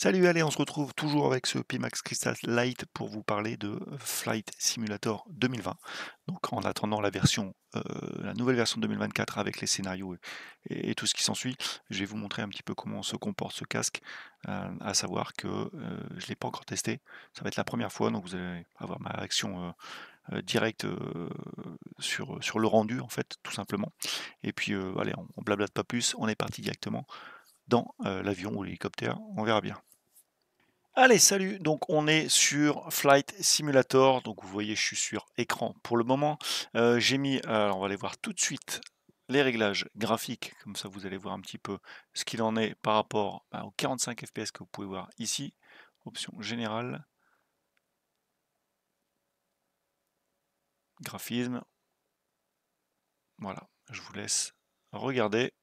Salut, allez, on se retrouve toujours avec ce Pimax Crystal Lite pour vous parler de Flight Simulator 2020. Donc en attendant la nouvelle version 2024 avec les scénarios et tout ce qui s'ensuit, je vais vous montrer un petit peu comment se comporte ce casque, à savoir que je ne l'ai pas encore testé. Ça va être la première fois, donc vous allez avoir ma réaction directe sur le rendu en fait, tout simplement. Et puis allez, on blablate pas plus, on est parti directement dans l'avion ou l'hélicoptère, on verra bien. Allez, salut! Donc on est sur Flight Simulator. Donc vous voyez, je suis sur écran pour le moment. J'ai mis, alors on va aller voir tout de suite les réglages graphiques, comme ça vous allez voir un petit peu ce qu'il en est par rapport aux 45 FPS que vous pouvez voir ici. Option générale, graphisme. Voilà, je vous laisse regarder.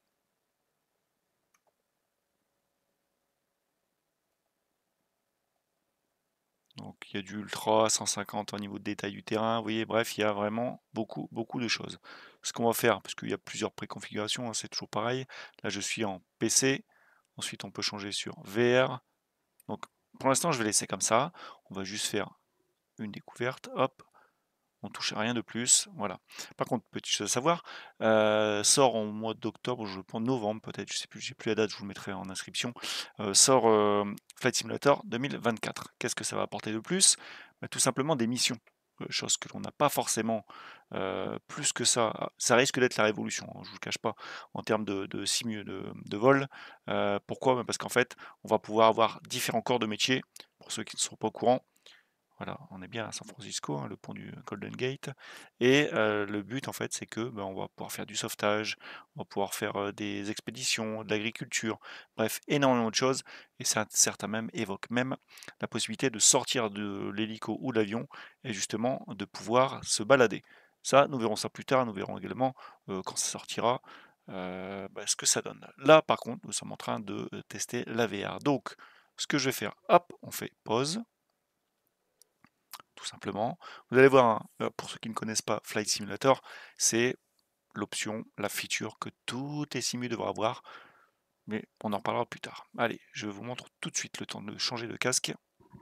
Donc il y a du ultra, 150 au niveau de détail du terrain, vous voyez, bref, il y a vraiment beaucoup de choses. Ce qu'on va faire, parce qu'il y a plusieurs préconfigurations, hein, c'est toujours pareil. Là, je suis en PC, ensuite on peut changer sur VR. Donc pour l'instant, je vais laisser comme ça. On va juste faire une découverte, hop, on touche à rien de plus, voilà. Par contre, petite chose à savoir, sort en mois d'octobre, je pense novembre peut-être, je sais plus, j'ai plus la date, je vous le mettrai en inscription. Sort Flight Simulator 2024. Qu'est-ce que ça va apporter de plus? Bah, tout simplement des missions, chose que l'on n'a pas forcément plus que ça. Ça risque d'être la révolution, hein, je vous le cache pas, en termes de vol. Pourquoi? Bah, parce qu'en fait, on va pouvoir avoir différents corps de métier, pour ceux qui ne sont pas au courant. Voilà, on est bien à San Francisco, hein, le pont du Golden Gate. Et le but, en fait, c'est que on va pouvoir faire du sauvetage, on va pouvoir faire des expéditions, de l'agriculture, bref, énormément de choses. Et certains même évoquent même la possibilité de sortir de l'hélico ou de l'avion et justement de pouvoir se balader. Ça, nous verrons ça plus tard, nous verrons également quand ça sortira ce que ça donne. Là, par contre, nous sommes en train de tester la VR. Donc, ce que je vais faire, hop, on fait pause tout simplement. Vous allez voir, hein, pour ceux qui ne connaissent pas Flight Simulator, c'est l'option, la feature que tout est simu devra avoir, mais on en parlera plus tard. Allez, je vous montre tout de suite le temps de changer de casque.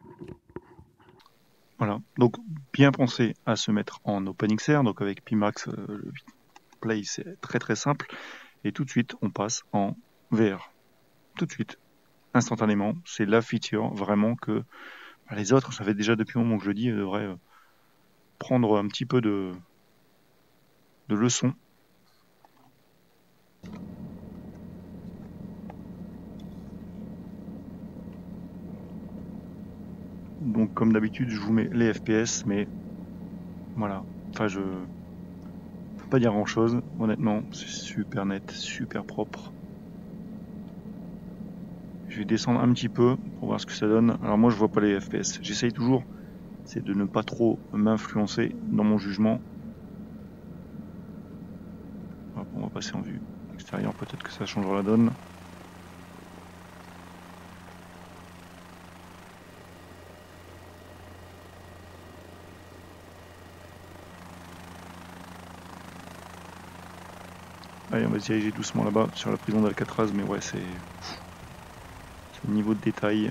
Voilà, donc bien penser à se mettre en OpenXR, donc avec Pimax, le Play c'est très simple, et tout de suite on passe en VR. Tout de suite, instantanément, c'est la feature vraiment que les autres, ça fait déjà depuis un moment que je le dis, devraient prendre un petit peu de leçon. Donc comme d'habitude, je vous mets les FPS, mais voilà. Enfin, je peux pas dire grand chose, honnêtement. C'est super net, super propre. Je vais descendre un petit peu pour voir ce que ça donne. Alors moi, je vois pas les FPS. J'essaye toujours, c'est de ne pas trop m'influencer dans mon jugement. Hop, on va passer en vue extérieure, peut-être que ça changera la donne. Allez, on va se diriger doucement là-bas sur la prison d'Alcatraz, mais ouais, c'est le niveau de détail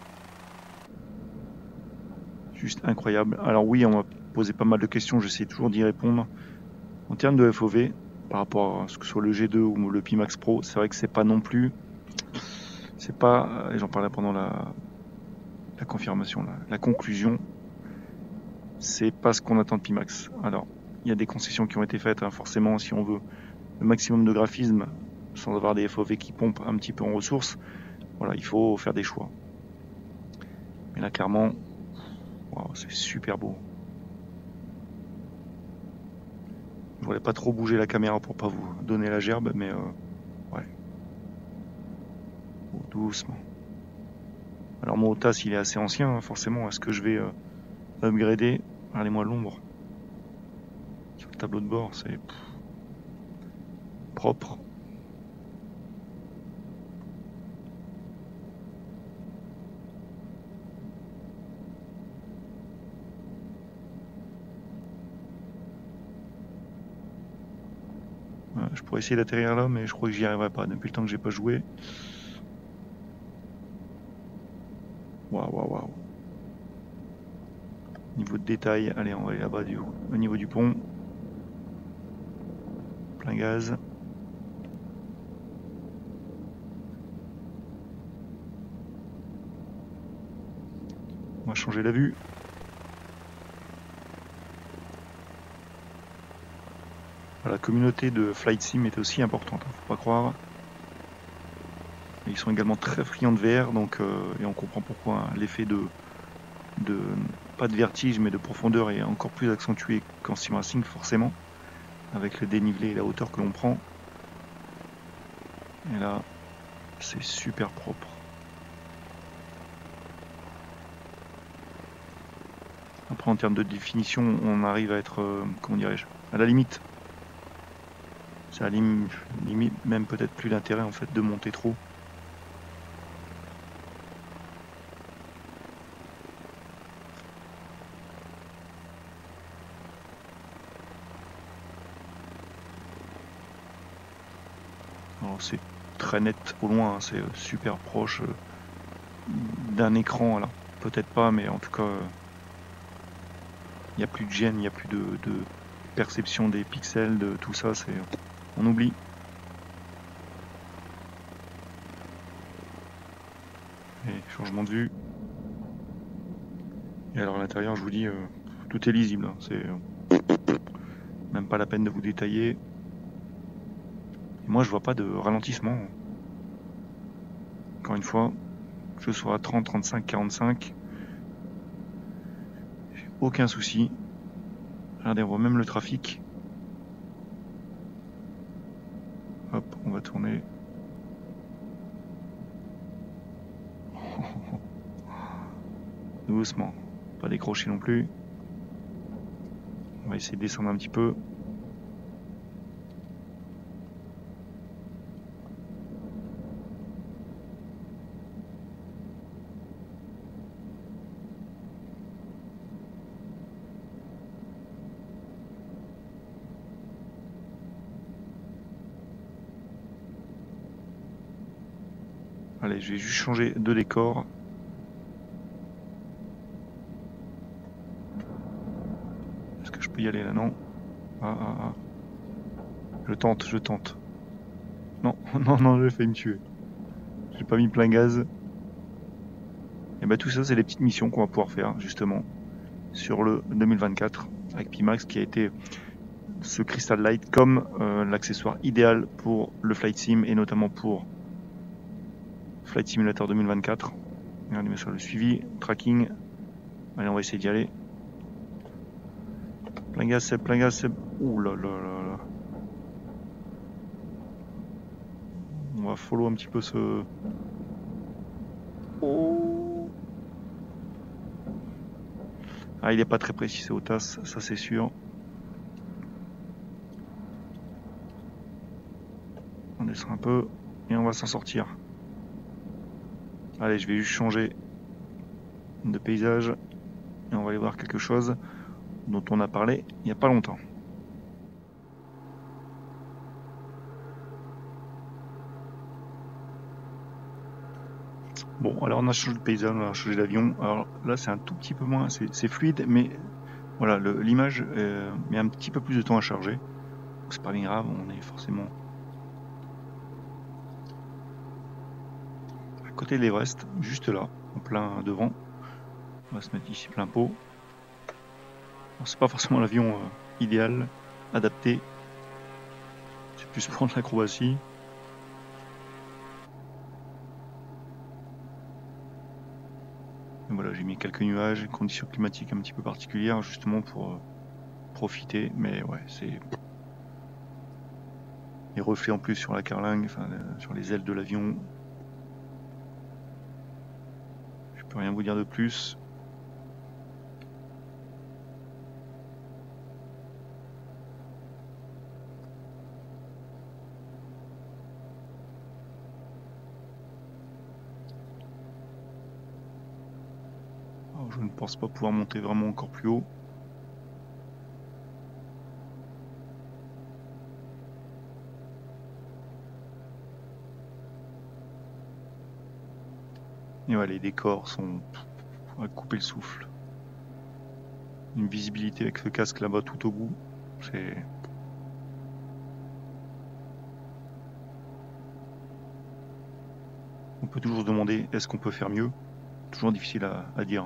juste incroyable. Alors oui, on m'a posé pas mal de questions, j'essaie toujours d'y répondre. En termes de FOV, par rapport à ce que soit le G2 ou le Pimax Pro, c'est vrai que c'est pas non plus, c'est pas, et j'en parlais pendant la confirmation, la conclusion, c'est pas ce qu'on attend de Pimax. Alors, il y a des concessions qui ont été faites, hein, forcément, si on veut le maximum de graphisme sans avoir des FOV qui pompent un petit peu en ressources, voilà, il faut faire des choix. Mais là, clairement, wow, c'est super beau. Je voulais pas trop bouger la caméra pour pas vous donner la gerbe, mais ouais, doucement. Alors mon OTAS il est assez ancien, hein, forcément. Est-ce que je vais upgrader? Regardez-moi l'ombre sur le tableau de bord, c'est propre. Je pourrais essayer d'atterrir là, mais je crois que j'y arriverai pas. Depuis le temps que j'ai pas joué. Waouh, waouh, waouh. Niveau de détail, allez, on va aller là-bas au niveau du pont. Plein gaz. On va changer la vue. La communauté de Flight Sim est aussi importante, faut pas croire. Ils sont également très friands de VR, donc, et on comprend pourquoi hein, l'effet de pas de vertige mais de profondeur est encore plus accentué qu'en sim racing forcément, avec le dénivelé et la hauteur que l'on prend. Et là, c'est super propre. Après en termes de définition, on arrive à être, comment dirais-je, à la limite. Ça a limite même peut-être plus l'intérêt en fait de monter trop. Alors c'est très net au loin, hein, c'est super proche d'un écran. Alors peut-être pas, mais en tout cas, il n'y a plus de gêne, il n'y a plus de perception des pixels, de tout ça. On oublie. Et changement de vue. Et alors à l'intérieur, je vous dis, tout est lisible. Hein, c'est même pas la peine de vous détailler. Et moi, je vois pas de ralentissement. Encore une fois, que ce soit à 30, 35, 45, j'ai aucun souci. Regardez, on voit même le trafic. Hop, on va tourner. Doucement, pas décrocher non plus. On va essayer de descendre un petit peu. Allez, je vais juste changer de décor. Est-ce que je peux y aller là? Non. Ah, ah, ah. Je tente, je tente. Non, non, non, j'ai failli me tuer. J'ai pas mis plein gaz. Et bah tout ça, c'est les petites missions qu'on va pouvoir faire, justement, sur le 2024, avec Pimax, qui a été ce Crystal Light comme l'accessoire idéal pour le Flight Sim, et notamment pour Flight Simulator 2024. Regardez-moi sur le suivi, tracking. Allez, on va essayer d'y aller. Plein gaz, c'est plein gaz, c'est... Ouh là là là là. On va follow un petit peu ce... Oh. Ah, il est pas très précis, c'est Otas, ça c'est sûr. On descend un peu et on va s'en sortir. Allez, je vais juste changer de paysage et on va aller voir quelque chose dont on a parlé il n'y a pas longtemps. Bon, alors on a changé de paysage, on a changé d'avion. Alors là, c'est un tout petit peu moins, c'est fluide, mais voilà, l'image met un petit peu plus de temps à charger. C'est pas bien grave, on est forcément à côté de l'Everest, juste là, en plein devant. On va se mettre ici plein pot. C'est pas forcément l'avion idéal, adapté. C'est plus pour de l'acrobatie. Et voilà, j'ai mis quelques nuages, conditions climatiques un petit peu particulières, justement pour profiter. Mais ouais, c'est les reflets en plus sur la carlingue, enfin sur les ailes de l'avion. Je peux rien vous dire de plus. Alors, je ne pense pas pouvoir monter vraiment encore plus haut. Et ouais, les décors sont à couper le souffle. Une visibilité avec ce casque là-bas tout au bout, c'est... On peut toujours se demander, est-ce qu'on peut faire mieux? Toujours difficile à dire.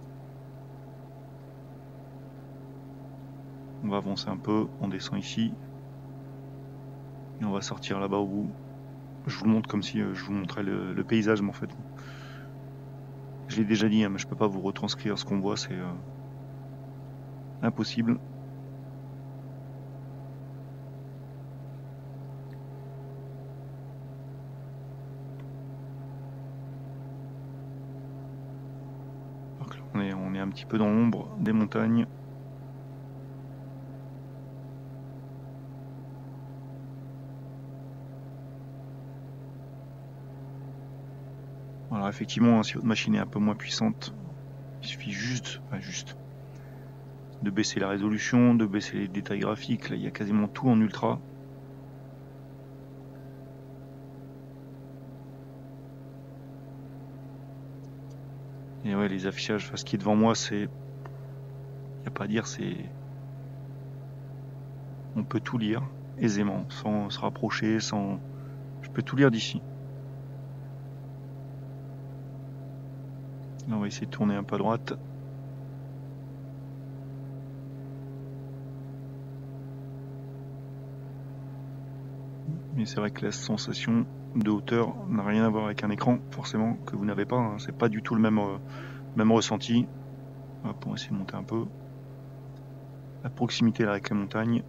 On va avancer un peu, on descend ici. Et on va sortir là-bas au bout. Je vous le montre comme si je vous montrais le paysage, mais en fait, je l'ai déjà dit, hein, mais je peux pas vous retranscrire ce qu'on voit, c'est impossible. Donc là, on est un petit peu dans l'ombre des montagnes. Alors effectivement, hein, si votre machine est un peu moins puissante, il suffit juste de baisser la résolution, de baisser les détails graphiques. Là, il y a quasiment tout en ultra. Et ouais, les affichages, enfin, ce qui est devant moi, c'est... Il n'y a pas à dire, c'est... On peut tout lire aisément, sans se rapprocher, sans... Je peux tout lire d'ici. Là, on va essayer de tourner un peu à droite. Mais c'est vrai que la sensation de hauteur n'a rien à voir avec un écran, forcément, que vous n'avez pas. Hein. C'est pas du tout le même ressenti. Hop, on va essayer de monter un peu. La proximité là avec la montagne.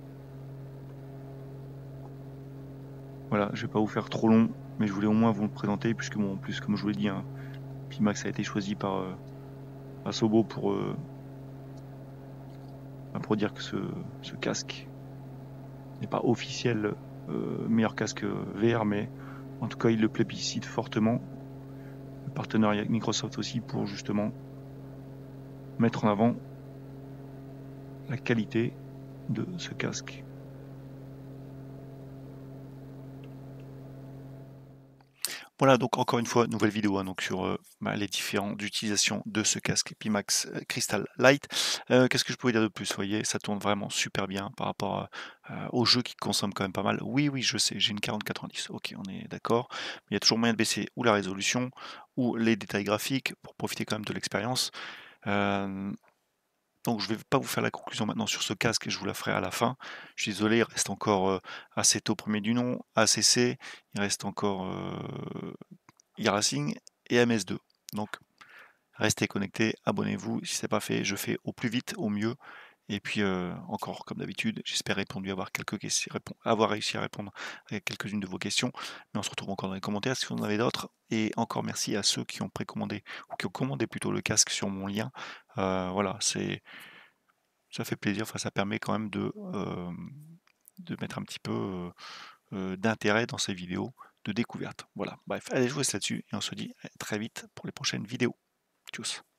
Voilà, je vais pas vous faire trop long, mais je voulais au moins vous le présenter, puisque bon, en plus, comme je vous l'ai dit, hein, Pimax a été choisi par Asobo pour dire que ce casque n'est pas officiel meilleur casque VR, mais en tout cas, il le plébiscite fortement. Le partenariat avec Microsoft aussi pour justement mettre en avant la qualité de ce casque. Voilà, donc encore une fois, nouvelle vidéo hein, donc sur les différentes utilisations de ce casque Pimax Crystal Light. Qu'est-ce que je pouvais dire de plus? Vous voyez, ça tourne vraiment super bien par rapport au jeu qui consomme quand même pas mal. Oui, oui, je sais, j'ai une 4090, ok, on est d'accord. Mais il y a toujours moyen de baisser ou la résolution ou les détails graphiques pour profiter quand même de l'expérience. Donc je ne vais pas vous faire la conclusion maintenant sur ce casque, je vous la ferai à la fin. Je suis désolé, il reste encore Assetto premier du nom, ACC, il reste encore iRacing et MS2. Donc restez connectés, abonnez-vous. Si ce n'est pas fait, je fais au plus vite, au mieux. Et puis encore comme d'habitude, j'espère avoir réussi à répondre à quelques-unes de vos questions. Mais on se retrouve encore dans les commentaires si vous en avez d'autres. Et encore merci à ceux qui ont précommandé, ou qui ont commandé plutôt le casque sur mon lien. Voilà, ça fait plaisir, enfin, ça permet quand même de mettre un petit peu d'intérêt dans ces vidéos de découverte. Voilà, bref, allez, je vous laisse là-dessus et on se dit à très vite pour les prochaines vidéos. Tchuss.